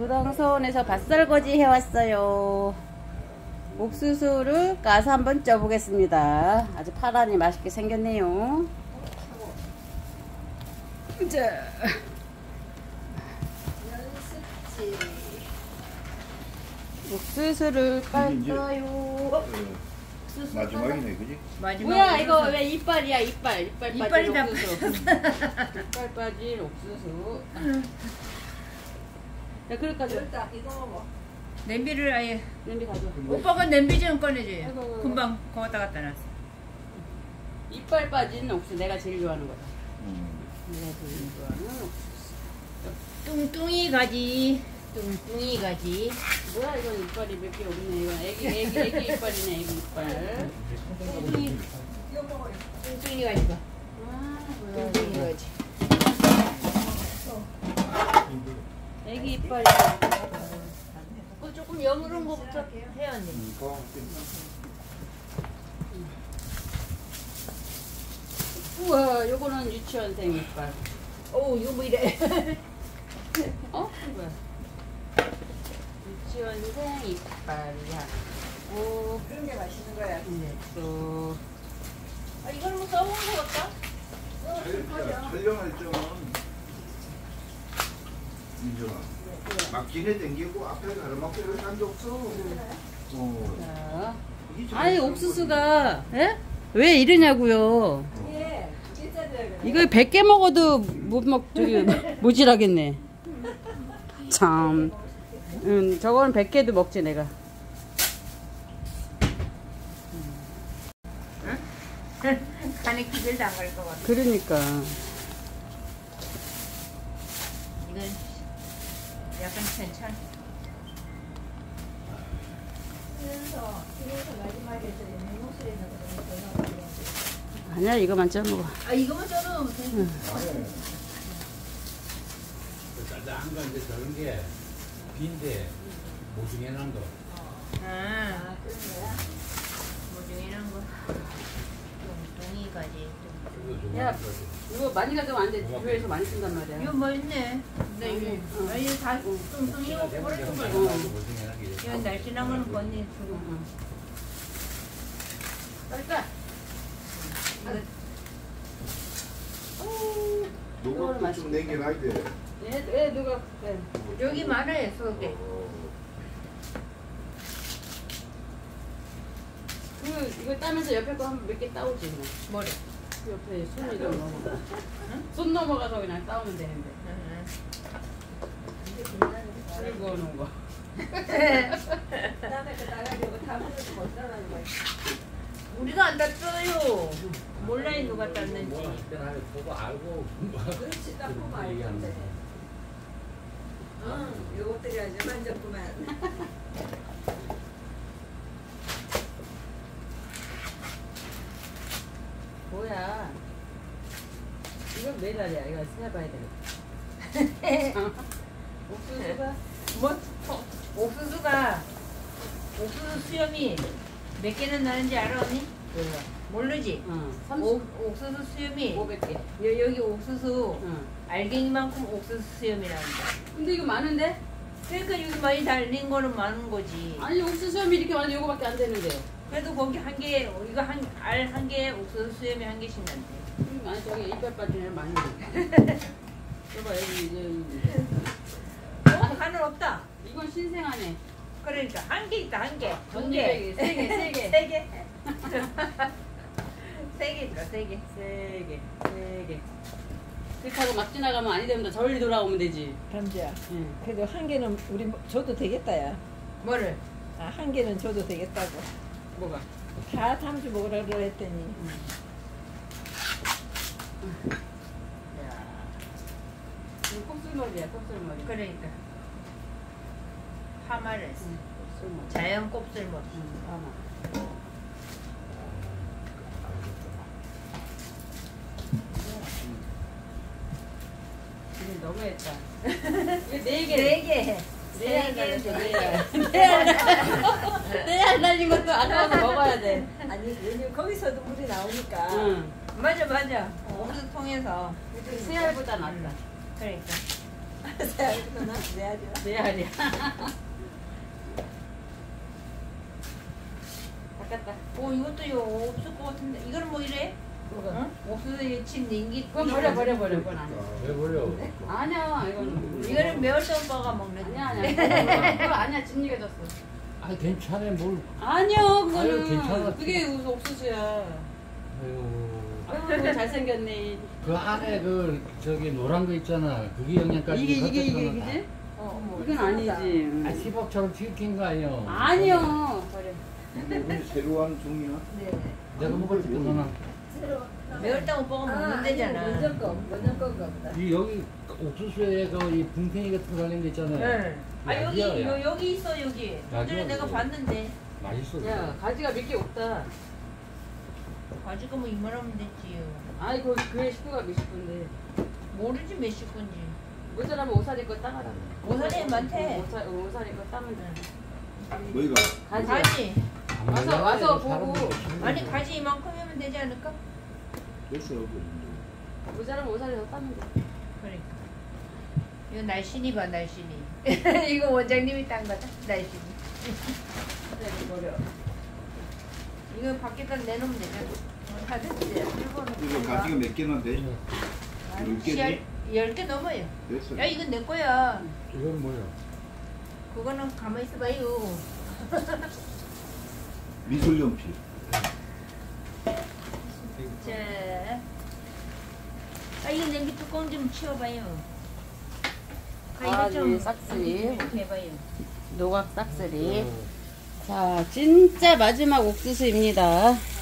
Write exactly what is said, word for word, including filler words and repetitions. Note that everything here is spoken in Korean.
도당서원에서 밭설거지 해왔어요. 옥수수를 까서 한번 쪄보겠습니다. 아주 파란이 맛있게 생겼네요. 자, 옥수수를 깔까요? 마지막이네, 그지? 마지막. 뭐야 이거 왜 이빨이야? 이빨 이빨 이빨이 빠진 옥수수. 이빨 빠진 옥수수. 야 그릇 가져. 이거 먹어. 냄비를 아예. 냄비 가져. 오빠가 냄비 좀 꺼내줘요. 아이고. 금방 거기다 갖다 놨어. 이빨 빠진 옥수수 내가 제일 좋아하는 거다. 음. 내가 제일 좋아하는 옥수수. 뚱뚱이 가지. 뚱뚱이 가지. 뭐야 이건 이빨이 몇 개 없네. 이건 애기 애기 애기 이빨이네. 애기 이빨. 뚱뚱이. 뚱뚱이 가지 봐. 아 뭐야. 뚱뚱이 가지. 애기 이빨이. 어, 조금 여무른 거부터 해야 언니. 우와 요거는 유치원생 이빨. 오 이거 뭐 이래. 어? 뭐야? 유치원생 이빨이야. 오 그런 게 맛있는 거야. 네, 또 아 이걸 뭐 써본 거 같다? 촬영할 때는 민정아 막 기내 댕기고 앞에 가로막고 이런 사람도 없어. 어. 자. 이게 좀 아니 그런 옥수수가 예? 왜 이러냐고요. 예. 그게 이거 백 개 먹어도 못 먹, 저기, 모질하겠네. 참. 음, 저거는 백 개도 먹지, 내가. 간에 기별도 안 갈 것 같아. 그러니까. 이건 약간 괜찮아. 그래서 그래서 마지막에 내 목소리가 아니야, 이거만 쪄먹어. 아 이거만 쪄놓으면 돼. 응. 짠짠한 거 이제 저런 게 빈대 모중해놓은 거. 아, 그런 거야? 모종이란 거. 뚱뚱이까지. 야, 이거 많이 가져가면 안 돼. 교회에서 많이 쓴단 말이야. 이거 뭐 있네. 근데 이거 응. 아, 이거 다 뚱뚱이고 버리는 거야. 모중해놓은 게. 이건 날씬한 거는 언니 주고. 빨리까. 너가 좀 내겨놔야 돼. 얘, 얘 누가, 네. 여기 많아요, 속에. 그, 이거 따면서 옆에 거 한 몇 개 따오지, 그냥. 뭐래? 옆에 손이 좀 넘어가. 응? 손 넘어가서 그냥 따오면 되는데. 술 구워놓은 거. 우리가 안 땄어요. 몰라요, 누가 땄는지. 보고 알고. 그렇지, 딱 보면 알겠네. 응, 요것들이 아주 만졌구만. 뭐야? 이건 메달이야. 이거 세봐야 되겠다. 옥수수가 뭐? 어, 옥수수가 옥수수 수염이 몇 개는 나는지 알아 언니? 뭐야? 모르지? 응. 옥, 옥수수 수염이 오백 개. 여, 여기 옥수수 응. 알갱이만큼 옥수수 수염이 난다. 근데 이거 많은데? 그러니까 여기 많이 달린 거는 많은 거지. 아니 옥수수 수염이 이렇게 많은데 이거밖에 안 되는데. 그래도 거기 한 개, 이거 한 알 한 개에 옥수수 수염이 한 개씩 난대. 음, 아니 저기 이빨 빠진 애 많이 돼. 이거 봐 여기 이제 어, 간은 없다. 이건 신생하네. 그러니까 한 개 있다 한 개. 두 두 개. 개, 세 개, 세 개. 세 개. 세 개 있다 세 개. 세 개, 세 개. 그렇게 하고 막 지나가면 아니 되면 저리 돌아오면 되지. 감지야. 응. 그래도 한 개는 우리 줘도 되겠다, 야. 뭐를? 아, 한 개는 줘도 되겠다고. 뭐가? 다 탐주 먹으라 그랬더니. 야. 이거 곱슬머리야, 곱슬머리. 그러니까 파마를 했어. 응, 곱슬머리. 자연 곱슬머리. 응, 파마. 이거 너무했다. 이거 네 개. 네 개. 네 네 알 개. 날렸어, 네 알. 네 알 날린 것도 안 나와서 먹어야 돼. 아니, 왜냐면 거기서도 물이 나오니까. 응. 맞아 맞아. 옥수수 통해서. 세 알보다 낫다. 그러니까. 새 알구나. 내 알이야. 내 알이야. 바꿨다. 오 이것도 요 없을 것 같은데. 이거는 뭐 이래? 응? 옥수수 침 냉기. 그건 버려 버려 버려 그건 아니야. 왜 버려? 아니야 이거는. 이거는 매월동 오빠가 먹는. 아니야 아니야. 그거 아니야 진리가 졌어. 아 괜찮아 뭘. 아니야 아유, 그거는. 괜찮아. 그게 무슨 옥수수야. 아유. 아유 잘생겼네. 그 안에 그 저기 노란 거 있잖아. 그게 영양까지. 이게 이게 이게 그지? 어. 이건 아니지. 아 시밥처럼 튀긴 거 아니야. 아니요. 버려. 이건 새로운 종이야? 네. 내가 먹을 때 그거나. 매월동 오빠가 먹는 데잖아. 먼저 거, 먼저 거가 보다. 이 여기 옥수수에 그이 붕탱이 같은 거 달린 데 있잖아요. 네. 아 여기 약이야, 요, 약. 여기 있어 여기. 약이야, 전에 내가 그거. 봤는데. 맛있어. 야 가지가 몇 개 없다. 가지고 뭐 이만하면 됐지요. 아이 그 그의 식구가 몇 식구인데. 모르지 몇 식구인지. 모자라면 오사리 거 따가라. 오사리 많대. 오사, 오사리 거 따면 돼. 뭐이가? 가지. 가지. 와서- 와서 보고. 아니 가지 이만큼 하면 되지 않을까? 됐어. 그 모자라면 오사리 더 따면 돼. 그러니까. 이거 날씬이 봐 날씬이. 이거 원장님이 딴 거다. 날씬이. 이거 버려. 이거 밖에다 내놓으면 되잖아. 다 됐지. 이거 가지가 몇 개나 돼? 열 개지? 열개 넘어요. 됐어. 야 이건 내 거야. 이건 뭐야? 그거는 가만히 있어봐요. 미술 연필. 자, 아 이거 냄비 뚜껑 좀 치워봐요. 아, 이거 좀 가지 싹쓸이. 이렇게 해봐요. 노각 싹쓸이. 자 진짜 마지막 옥수수입니다.